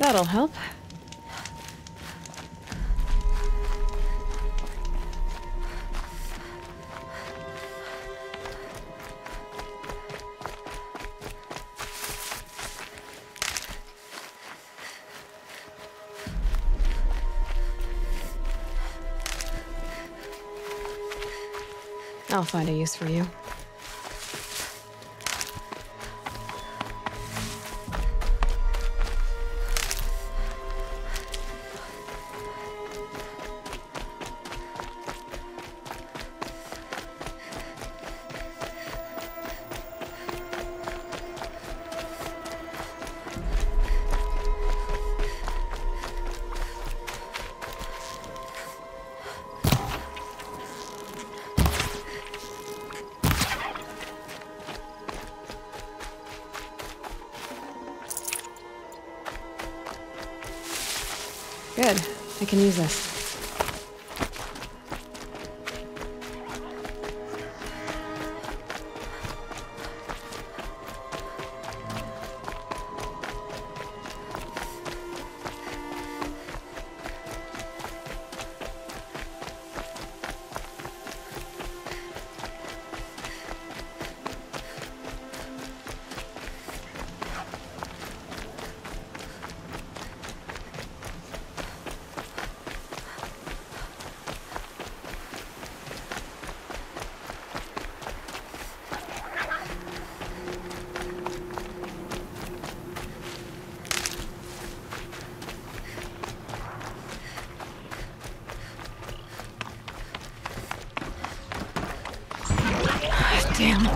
That'll help. I'll find a use for you. Good. I can use this. Damn.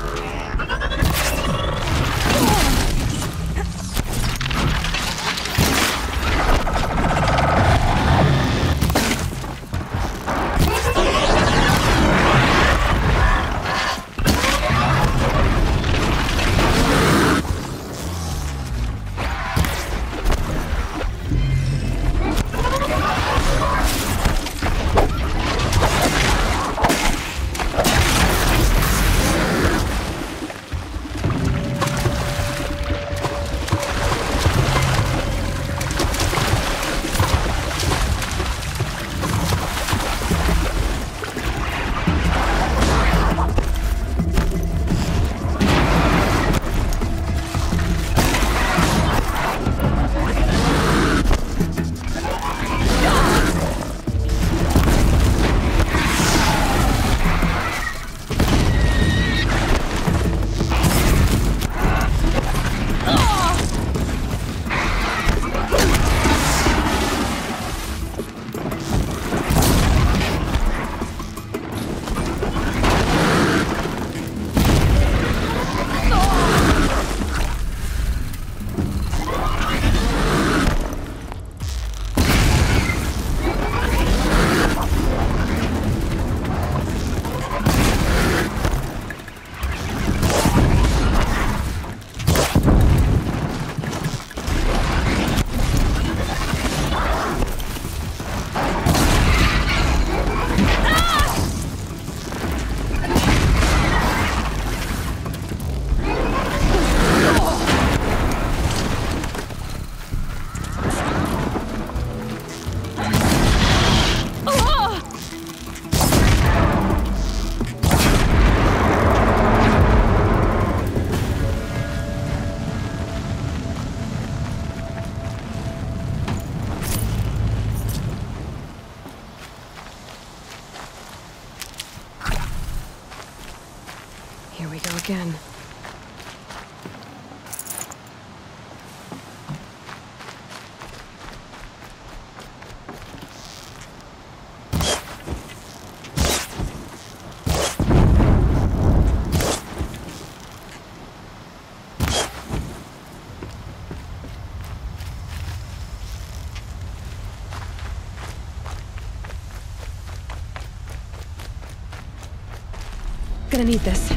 Here we go again. Gonna need this.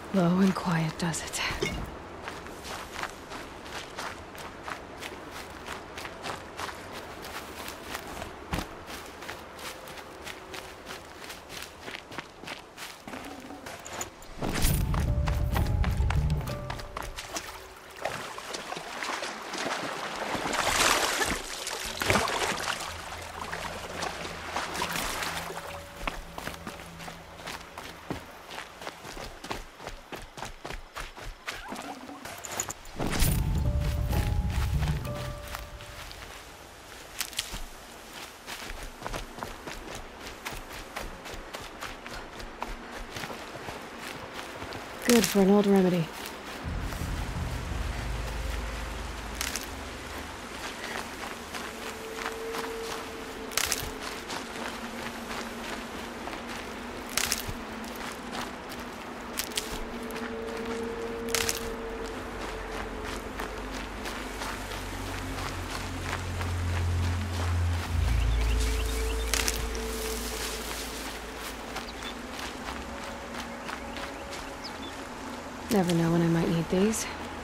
Low and quiet does it. Good for an old remedy. Never know when I might need these.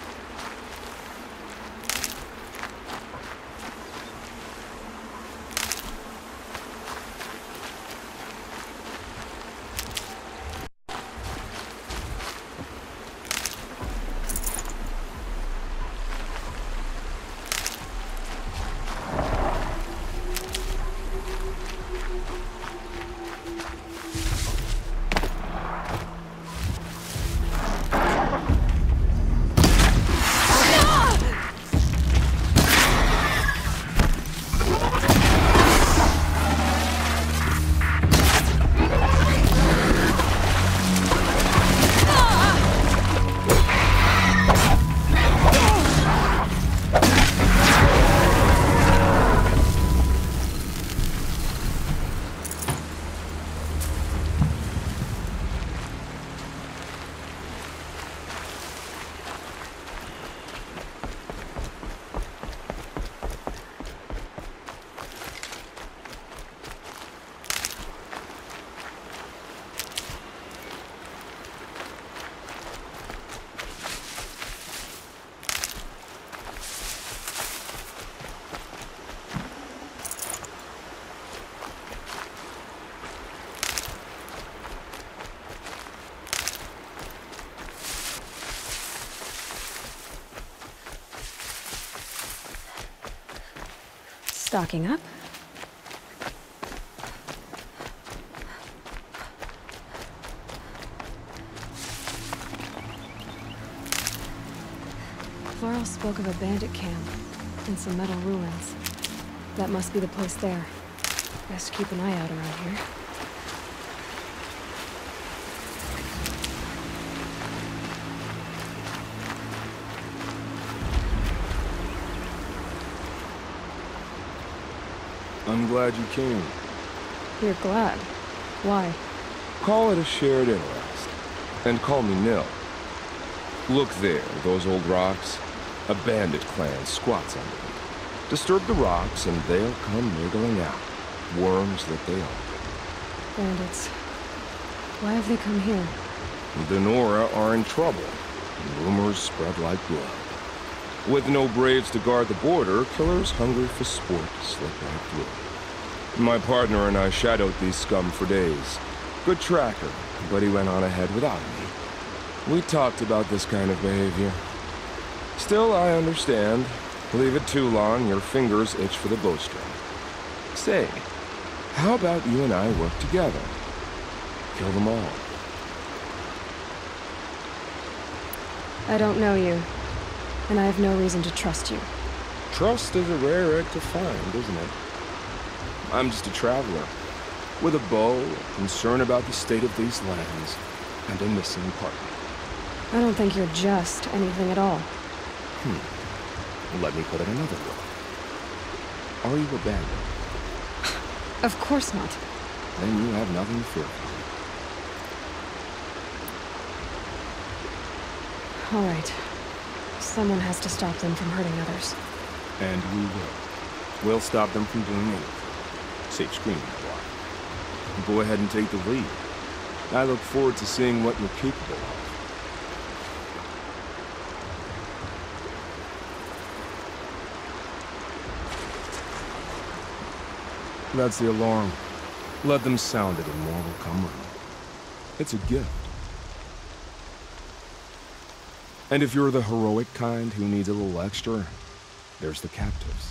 Stocking up. Laurel spoke of a bandit camp and some metal ruins. That must be the place there. Best keep an eye out around here. I'm glad you came. You're glad. Why? Call it a shared interest. And call me Nil. Look there, those old rocks. A bandit clan squats under them. Disturb the rocks and they'll come wriggling out. Worms that they are. Bandits. Why have they come here? The Nora are in trouble. And rumors spread like blood. With no braves to guard the border, killers hungry for sport slip right through. My partner and I shadowed these scum for days. Good tracker, but he went on ahead without me. We talked about this kind of behavior. Still, I understand. Leave it too long, your fingers itch for the bowstring. Say, how about you and I work together? Kill them all. I don't know you, and I have no reason to trust you. Trust is a rare egg to find, isn't it? I'm just a traveler, with a bow, a concern about the state of these lands, and a missing partner. I don't think you're just anything at all. Let me put it another way. Are you a bandit? Of course not. Then you have nothing to fear from me. All right. Someone has to stop them from hurting others. And we will. We'll stop them from doing anything. Safe screening, why? Go ahead and take the lead. I look forward to seeing what you're capable of. That's the alarm. Let them sound it and more will come round. It's a gift. And if you're the heroic kind who needs a little extra, there's the captives.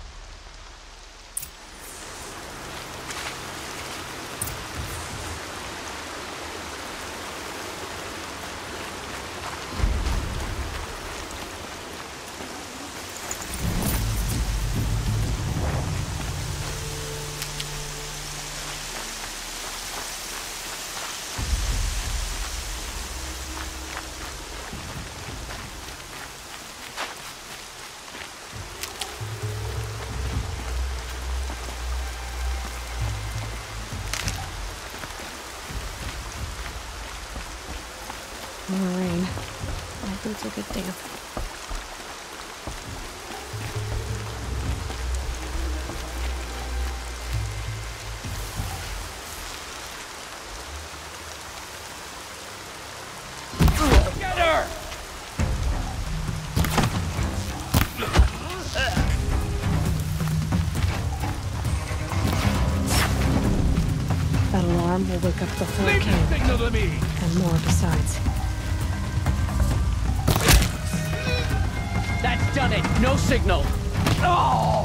More rain. My boots will get damp. Get her! That alarm will wake up the whole Leave the camp, signal to me! and more besides. That's done it! No signal! Oh!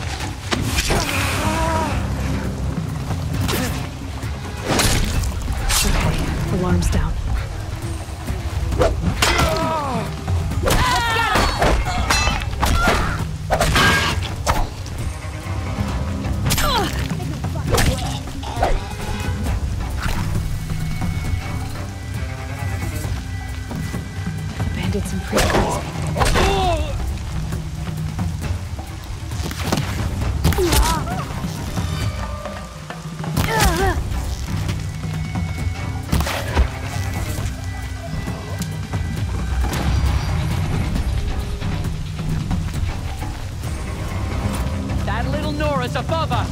Okay, alarm's down. The bandits and pretty crazy. That little Nora's above us!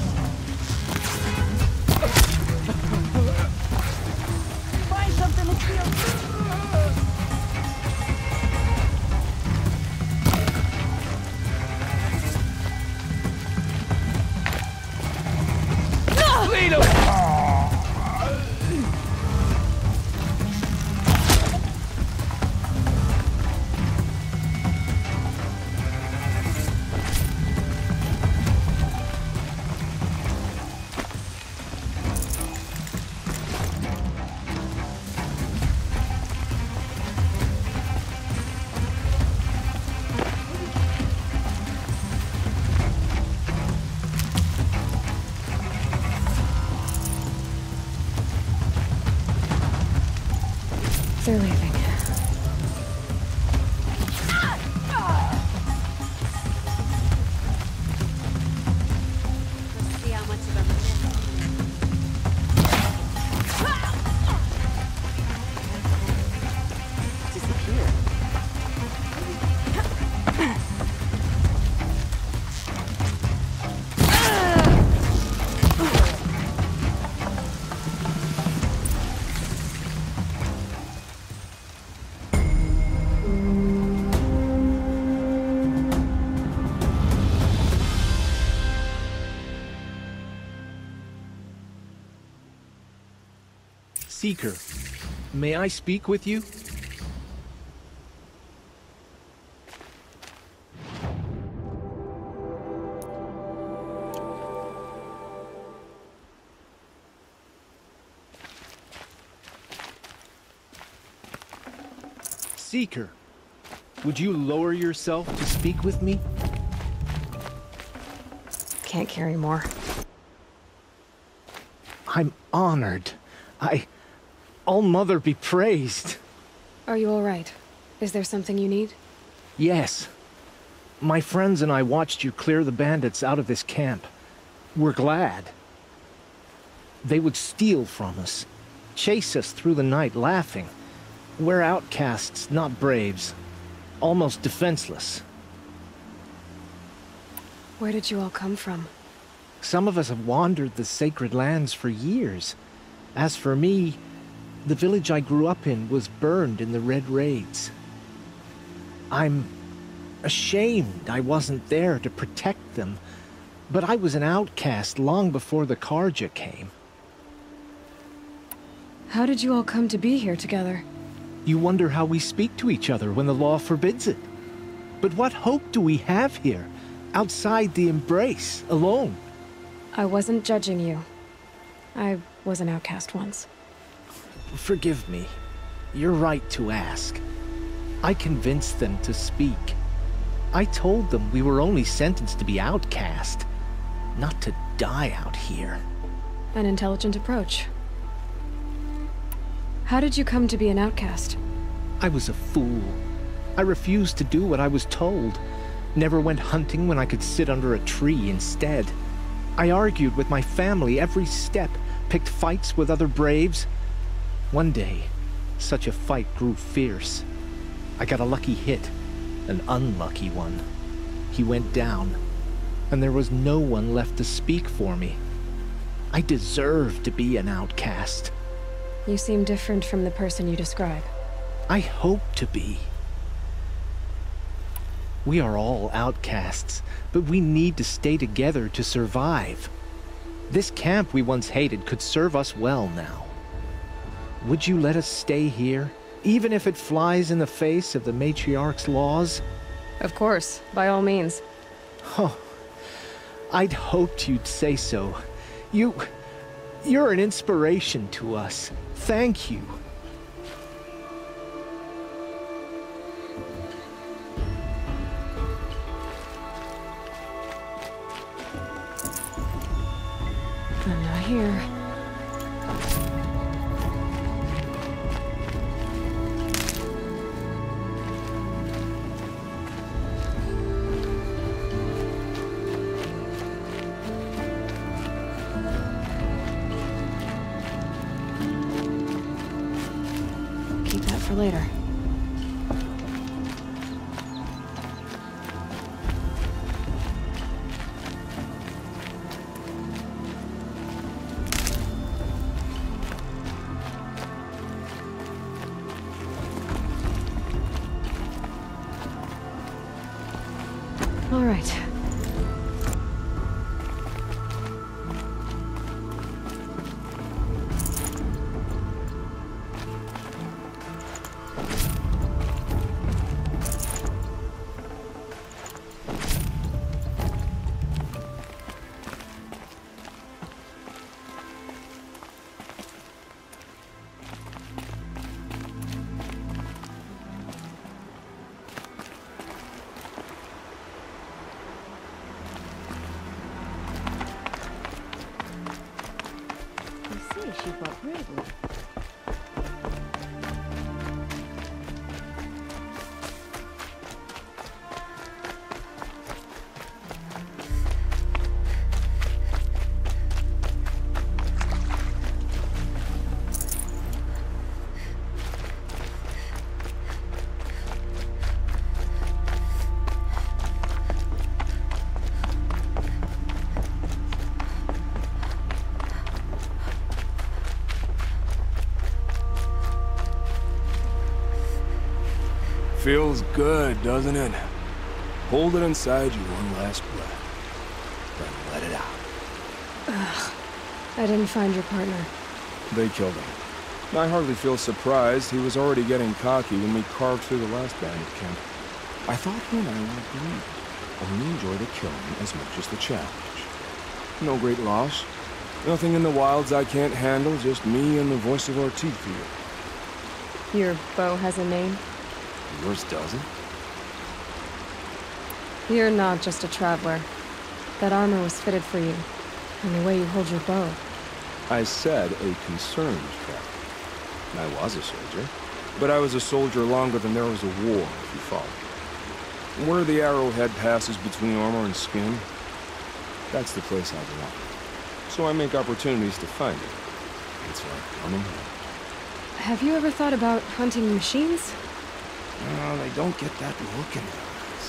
Find something to feel. Lead him! They're leaving. Let's see how much of them disappear. Seeker, may I speak with you? Seeker, would you lower yourself to speak with me? Can't carry more. I'm honored. All-Mother be praised. Are you all right? Is there something you need? Yes. My friends and I watched you clear the bandits out of this camp. We're glad. They would steal from us, chase us through the night laughing. We're outcasts, not braves. Almost defenseless. Where did you all come from? Some of us have wandered the sacred lands for years. As for me, the village I grew up in was burned in the Red Raids. I'm ashamed I wasn't there to protect them, But I was an outcast long before the Karja came. How did you all come to be here together? You wonder how we speak to each other when the law forbids it. But what hope do we have here, outside the embrace, alone? I wasn't judging you. I was an outcast once. Forgive me. You're right to ask. I convinced them to speak. I told them we were only sentenced to be outcast, not to die out here. An intelligent approach. How did you come to be an outcast? I was a fool. I refused to do what I was told. Never went hunting when I could sit under a tree instead. I argued with my family every step, picked fights with other braves. One day, such a fight grew fierce. I got a lucky hit, an unlucky one. He went down, and there was no one left to speak for me. I deserved to be an outcast. You seem different from the person you describe. I hope to be. We are all outcasts, but we need to stay together to survive. This camp we once hated could serve us well now. Would you let us stay here, even if it flies in the face of the Matriarch's laws? Of course, by all means. Oh, I'd hoped you'd say so. You're an inspiration to us. Thank you. I'm not here. Keep that for later. All right. She fought bravely. Feels good, doesn't it? Hold it inside you one last breath. Then let it out. I didn't find your partner. They killed him. I hardly feel surprised. He was already getting cocky when we carved through the last bandit camp. I thought he and I would agree. Only enjoy the killing as much as the challenge. No great loss. Nothing in the wilds I can't handle, just me and the voice of our teeth here. Your bow has a name? Yours doesn't? You're not just a traveler. That armor was fitted for you, and the way you hold your bow. I said a concerned traveler. I was a soldier, but I was a soldier longer than there was a war, if you follow. Where the arrowhead passes between armor and skin, that's the place I belong. So I make opportunities to find it. It's like coming home. Have you ever thought about hunting machines? No, they don't get that look in their eyes.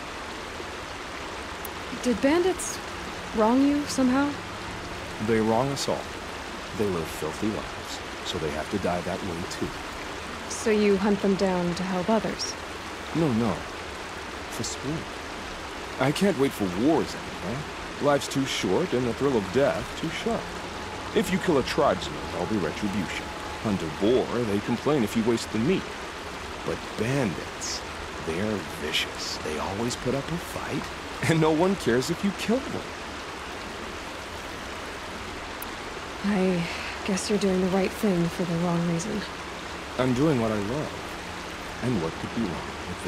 Did bandits wrong you somehow? They wrong us all. They live filthy lives, so they have to die that way too. So you hunt them down to help others? No. For sport. I can't wait for wars anymore. Life's too short and the thrill of death too sharp. If you kill a tribesman, there'll be retribution. Hunt a boar, they complain if you waste the meat. But bandits, they're vicious. They always put up a fight, and no one cares if you kill them. I guess you're doing the right thing for the wrong reason. I'm doing what I love. And what could be wrong with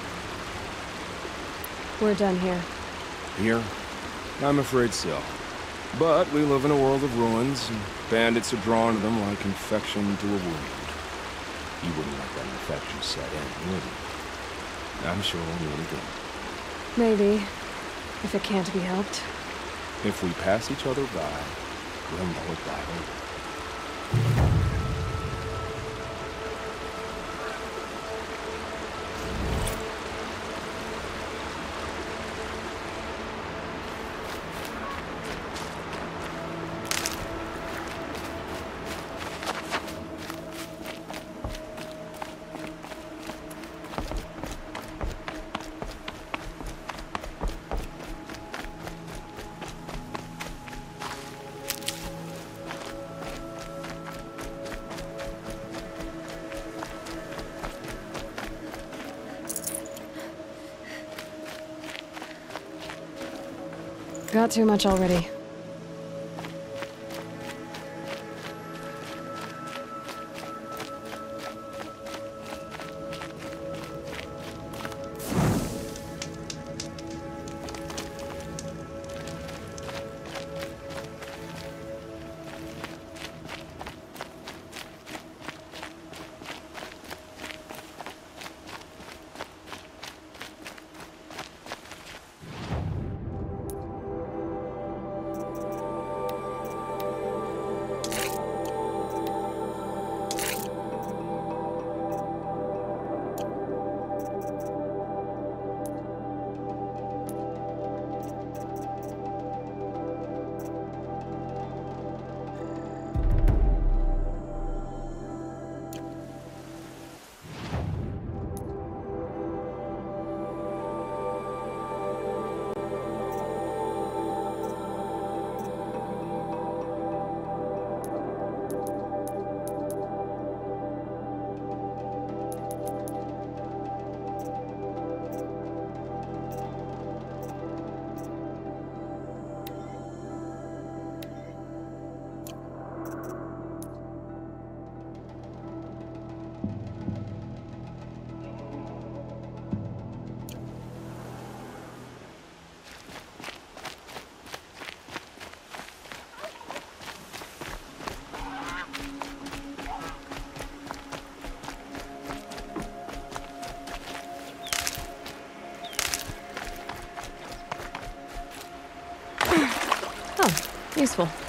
that? We're done here. Here? I'm afraid so. But we live in a world of ruins, and bandits are drawn to them like infection to a wound. You wouldn't let that infection set in, would you? I'm sure we'll do it again. Maybe. If it can't be helped. If we pass each other by, we'll know it by later. Got too much already. Useful.